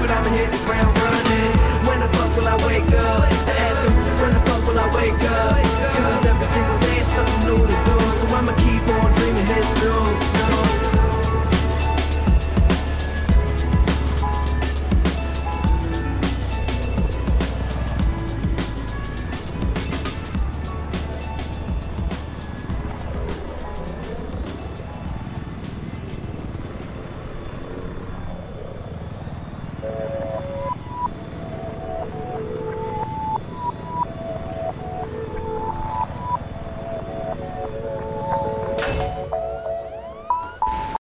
but I'ma hit the ground running. When the fuck will I wake up?